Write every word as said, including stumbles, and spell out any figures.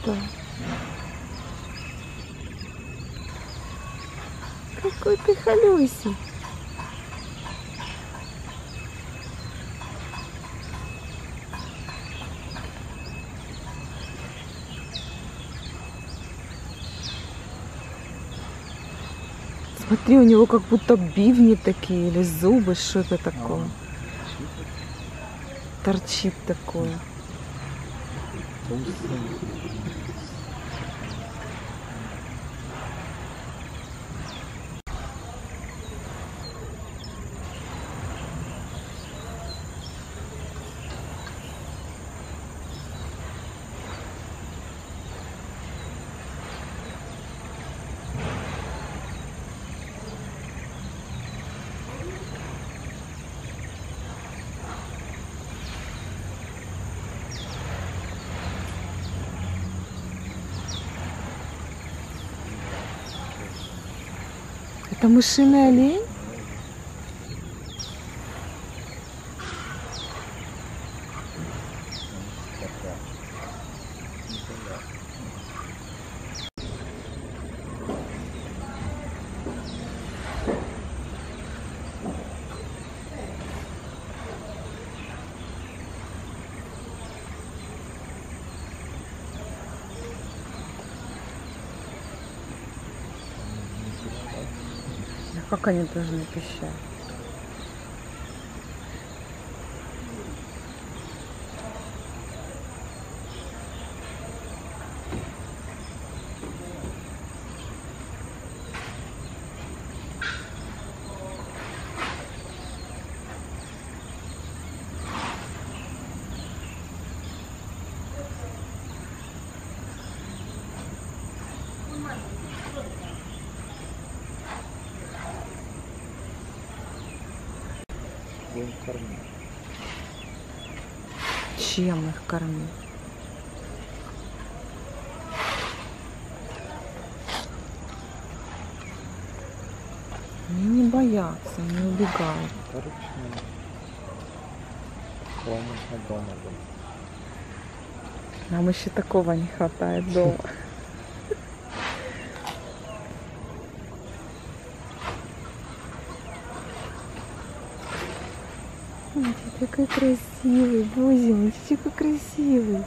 круто. Какой ты халюсик. Смотри, у него как будто бивни такие или зубы, что это такое? Торчит такое. Это мышиный олень? Как они должны пищать? Чем их кормить? Они не боятся, не убегают. Нам еще такого не хватает дома. Ты такой красивый, боже мой, ты такой красивый.